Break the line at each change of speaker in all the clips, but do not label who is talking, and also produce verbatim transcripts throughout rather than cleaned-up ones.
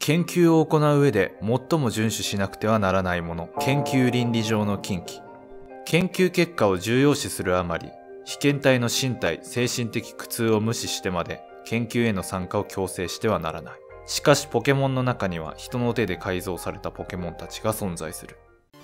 研究を行う上で最も遵守しなくてはならないもの、研究倫理上の禁忌。研究結果を重要視するあまり、被験体の身体、精神的苦痛を無視してまで研究への参加を強制してはならない。しかしポケモンの中には人の手で改造されたポケモンたちが存在する。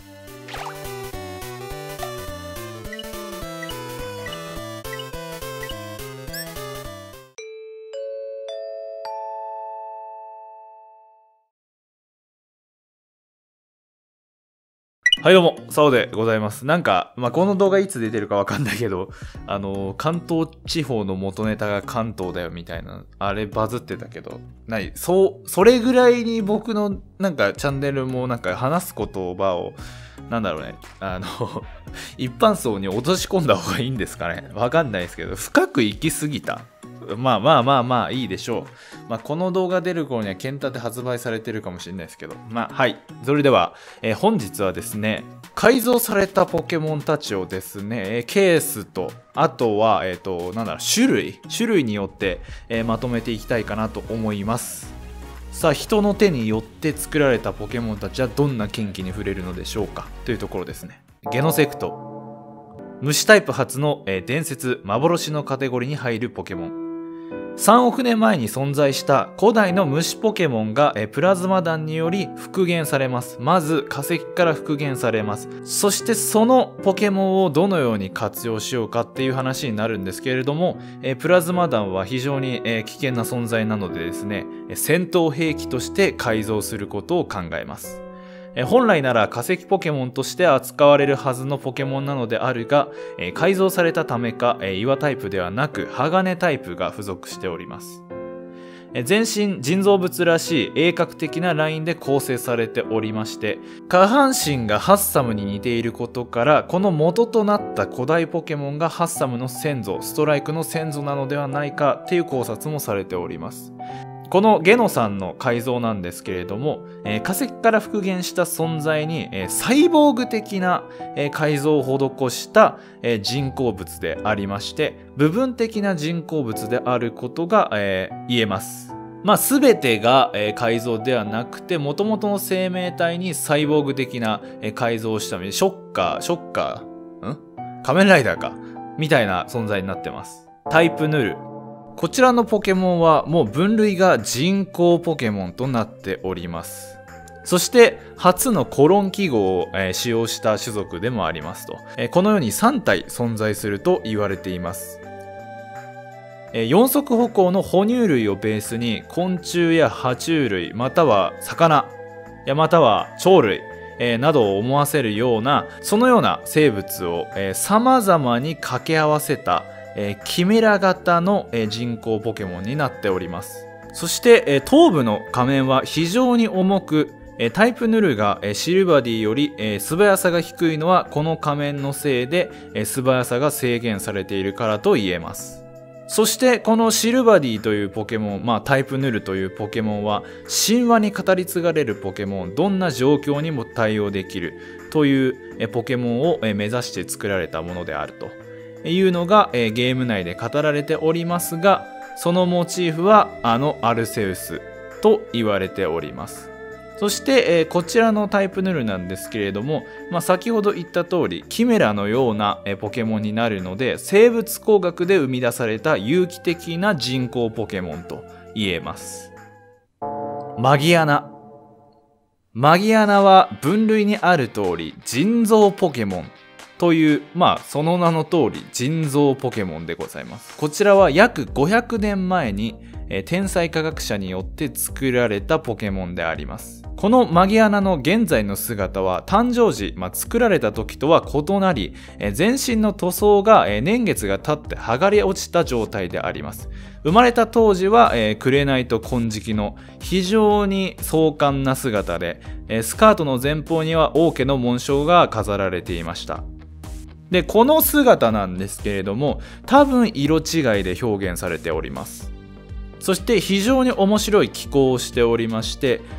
はいどうも、サオでございます。なんか、まあ、この動画いつ出てるかわかんないけど、あのー、関東地方の元ネタが関東だよみたいな、あれバズってたけど、なに、そう、それぐらいに僕のなんかチャンネルもなんか話す言葉を、なんだろうね、あの、一般層に落とし込んだ方がいいんですかね。わかんないですけど、深く行き過ぎた。まあまあまあまあいいでしょう。まあこの動画出る頃にはケンタで発売されてるかもしれないですけど。まあはい。それでは、えー、本日はですね、改造されたポケモンたちをですね、ケースと、あとは、えっと、なんだろう、種類種類によって、えー、まとめていきたいかなと思います。さあ、人の手によって作られたポケモンたちはどんな禁忌に触れるのでしょうかというところですね。ゲノセクト。虫タイプ初の、えー、伝説、幻のカテゴリーに入るポケモン。さんおくねんまえに存在した古代の虫ポケモンがえプラズマ弾により復元されます。まず化石から復元されます。そしてそのポケモンをどのように活用しようかっていう話になるんですけれども、えプラズマ弾は非常にえ危険な存在なのでですね、戦闘兵器として改造することを考えます。本来なら化石ポケモンとして扱われるはずのポケモンなのであるが、改造されたためか岩タイプではなく鋼タイプが付属しております。全身人造物らしい鋭角的なラインで構成されておりまして、下半身がハッサムに似ていることから、この元となった古代ポケモンがハッサムの先祖、ストライクの先祖なのではないかっていう考察もされております。このゲノさんの改造なんですけれども、えー、化石から復元した存在に、えー、サイボーグ的な、えー、改造を施した、えー、人工物でありまして、部分的な人工物であることが、えー、言えます。まあ全てが、えー、改造ではなくて、元々の生命体にサイボーグ的な、えー、改造をしたので、ショッカー、ショッカー、ん仮面ライダーかみたいな存在になってます。タイプヌル。こちらのポケモンはもう分類が人工ポケモンとなっております。そして初のコロン記号を、えー、使用した種族でもありますと、えー、このようにさん体存在すると言われています。えー、四足歩行の哺乳類をベースに昆虫や爬虫類または魚やまたは鳥類、えー、などを思わせるようなそのような生物を、えー、様々に掛け合わせたえー、キメラ型の、えー、人工ポケモンになっております。そして、えー、頭部の仮面は非常に重く、えー、タイプヌルが、えー、シルバディより、えー、素早さが低いのはこの仮面のせいで、えー、素早さが制限されているからと言えます。そしてこのシルバディというポケモン、まあタイプヌルというポケモンは神話に語り継がれるポケモン、どんな状況にも対応できるという、えー、ポケモンを、えー、目指して作られたものであるというのが、えー、ゲーム内で語られておりますが、そのモチーフはあのアルセウスと言われております。そして、えー、こちらのタイプヌルなんですけれども、まあ、先ほど言った通りキメラのような、えー、ポケモンになるので、生物工学で生み出された有機的な人工ポケモンと言えます。マギアナ。マギアナは分類にある通り人造ポケモンという、まあその名の通り人造ポケモンでございます。こちらは約ごひゃくねんまえに、えー、天才科学者によって作られたポケモンであります。このマギアナの現在の姿は誕生時、まあ、作られた時とは異なり、えー、全身の塗装が、えー、年月が経って剥がれ落ちた状態であります。生まれた当時は、えー、紅と金色の非常に壮観な姿で、えー、スカートの前方には王家の紋章が飾られていました。で、この姿なんですけれども、多分色違いで表現されております。そして非常に面白い機構をしておりまして、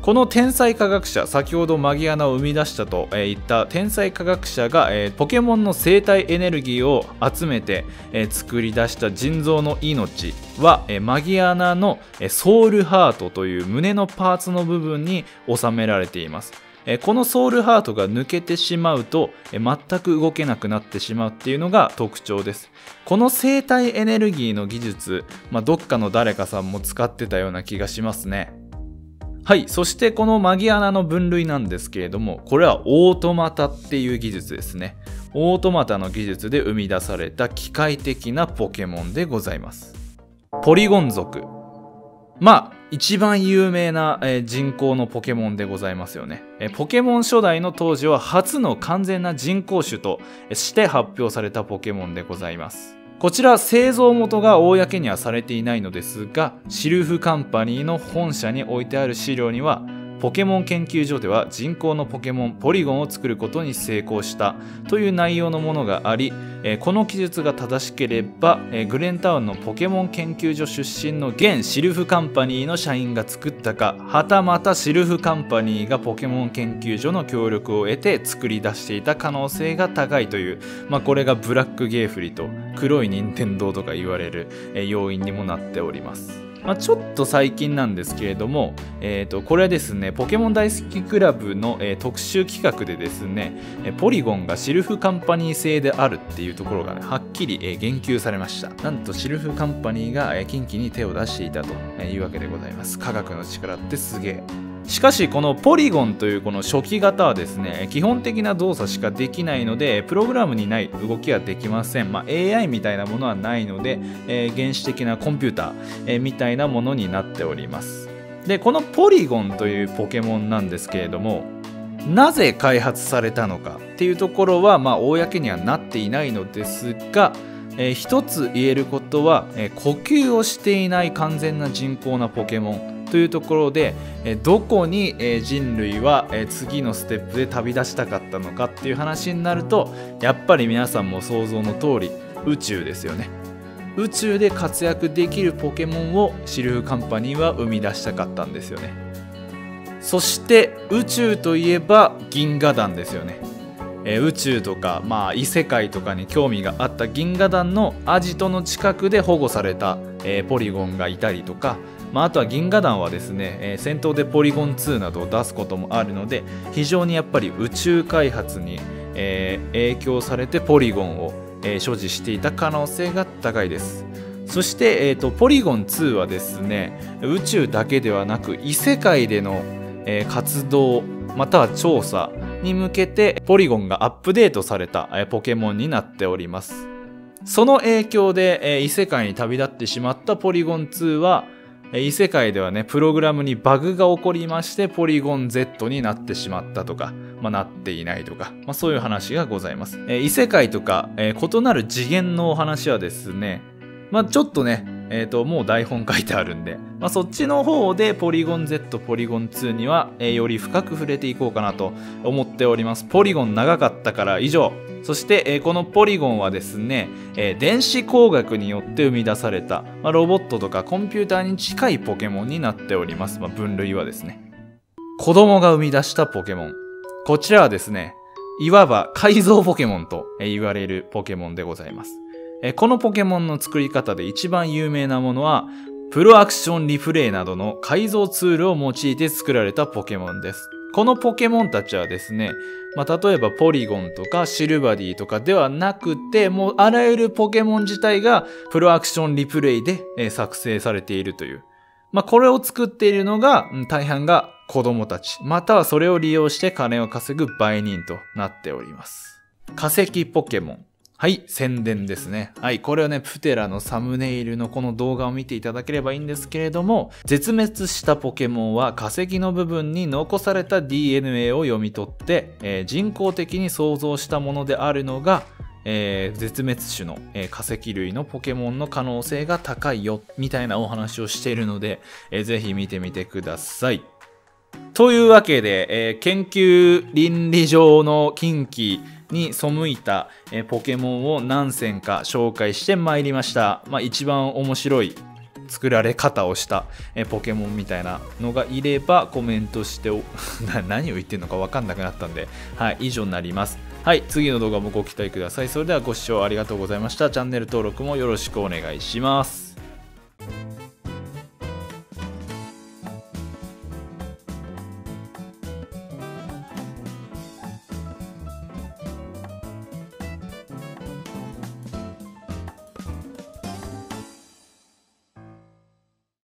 この天才科学者、先ほどマギアナを生み出したと言った天才科学者がポケモンの生体エネルギーを集めて作り出した人造の命はマギアナのソウルハートという胸のパーツの部分に収められています。このソウルハートが抜けてしまうと全く動けなくなってしまうっていうのが特徴です。この生体エネルギーの技術、まあ、どっかの誰かさんも使ってたような気がしますね。はい。そしてこのマギアナの分類なんですけれども、これはオートマタっていう技術ですね。オートマタの技術で生み出された機械的なポケモンでございます。ポリゴン族。まあ、一番有名な人工のポケモンでございますよね。ポケモン初代の当時は初の完全な人工種として発表されたポケモンでございます。こちら製造元が公にはされていないのですが、シルフカンパニーの本社に置いてある資料には、ポケモン研究所では人工のポケモンポリゴンを作ることに成功したという内容のものがあり、この記述が正しければグレンタウンのポケモン研究所出身の現シルフカンパニーの社員が作ったか、はたまたシルフカンパニーがポケモン研究所の協力を得て作り出していた可能性が高いという、まあ、これがブラックゲーフリと黒い任天堂とか言われる要因にもなっております。まあ、ちょっと最近なんですけれども、えー、とこれはですね、ポケモン大好きクラブの、えー、特集企画でですね、ポリゴンがシルフカンパニー製であるっていうところが、ね、はっきり、えー、言及されました。なんとシルフカンパニーが、えー、近畿に手を出していたというわけでございます。科学の力ってすげえ。しかしこのポリゴンというこの初期型はですね、基本的な動作しかできないのでプログラムにない動きはできません。まあ、エーアイ みたいなものはないので、えー、原始的なコンピューター、えー、みたいなものになっております。でこのポリゴンというポケモンなんですけれども、なぜ開発されたのかっていうところはまあ公にはなっていないのですが、えー、一つ言えることは、えー、呼吸をしていない完全な人工なポケモンというところで、どこに人類は次のステップで旅立ちたかったのかっていう話になると、やっぱり皆さんも想像の通り宇宙ですよね。宇宙で活躍できるポケモンをシルフカンパニーは生み出したかったんですよね。そして宇宙といえば銀河団ですよね。えー、宇宙とか、まあ、異世界とかに興味があった銀河団のアジトの近くで保護された、えー、ポリゴンがいたりとか、まあ、あとは銀河団はですね、えー、戦闘でポリゴンツーなどを出すこともあるので、非常にやっぱり宇宙開発に、えー、影響されてポリゴンを、えー、所持していた可能性が高いです。そして、えーと、ポリゴンツーはですね、宇宙だけではなく異世界での、えー、活動または調査に向けてポリゴンがアップデートされた、えー、ポケモンになっております。その影響で、えー、異世界に旅立ってしまったポリゴンツーは、異世界ではね、プログラムにバグが起こりまして、ポリゴン Z になってしまったとか、まあ、なっていないとか、まあ、そういう話がございます。えー、異世界とか、えー、異なる次元のお話はですね、まあ、ちょっとね、えーと、もう台本書いてあるんで、まあ、そっちの方でポリゴン Z、ポリゴンツーには、えー、より深く触れていこうかなと思っております。ポリゴン長かったから以上。そして、えー、このポリゴンはですね、えー、電子工学によって生み出された、まあ、ロボットとかコンピューターに近いポケモンになっております。まあ、分類はですね。子供が生み出したポケモン。こちらはですね、いわば改造ポケモンと言われるポケモンでございます。えー、このポケモンの作り方で一番有名なものは、プロアクションリプレイなどの改造ツールを用いて作られたポケモンです。このポケモンたちはですね、まあ、例えばポリゴンとかシルバディとかではなくて、もうあらゆるポケモン自体がプロアクションリプレイで、えー、作成されているという。まあ、これを作っているのが、大半が子供たち、またはそれを利用して金を稼ぐ売人となっております。化石ポケモン。はい、宣伝ですね。はい、これはね、プテラのサムネイルのこの動画を見ていただければいいんですけれども、絶滅したポケモンは化石の部分に残された ディーエヌエー を読み取って、えー、人工的に創造したものであるのが、えー、絶滅種の、えー、化石類のポケモンの可能性が高いよ、みたいなお話をしているので、えー、ぜひ見てみてください。というわけで、えー、研究倫理上の禁忌に背いた、えー、ポケモンを何選か紹介してまいりました。まあ、一番面白い作られ方をした、えポケモンみたいなのがいればコメントしてお何を言ってるのか分かんなくなったんで、はい、以上になります。はい、次の動画もご期待ください。それではご視聴ありがとうございました。チャンネル登録もよろしくお願いします。